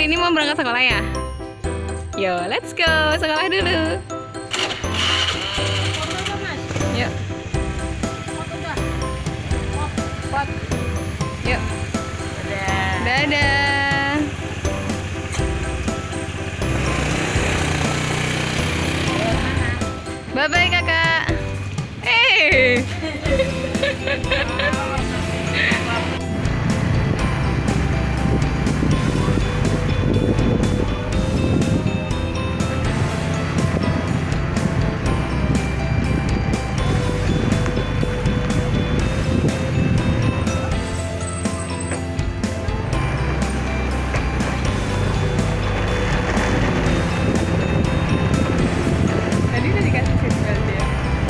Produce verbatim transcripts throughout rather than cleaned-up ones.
ini mau berangkat sekolah ya? Yo, let's go sekolah dulu. Yuk. Yuk. Dadah. Bye bye kakak. Eh. Tadi udah dikasih seatbelt ya.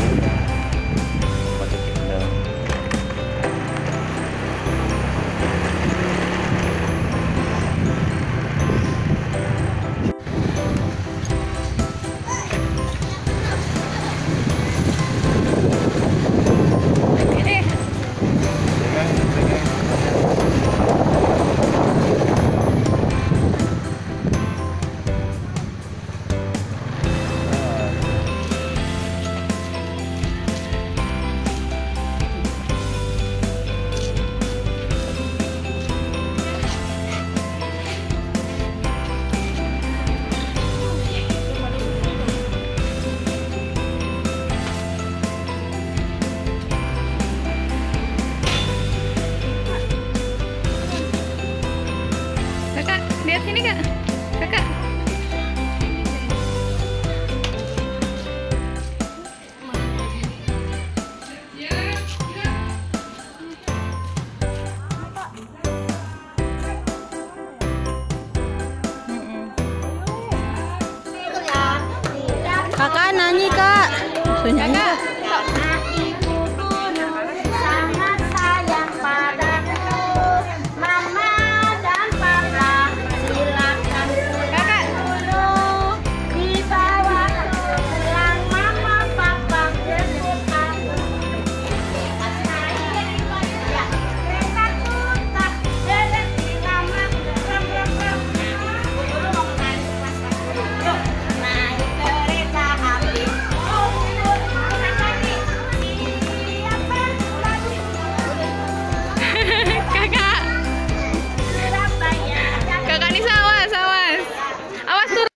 Kakak, lihat sini kak. Kakak. Kakak nyanyi kak. Kakak.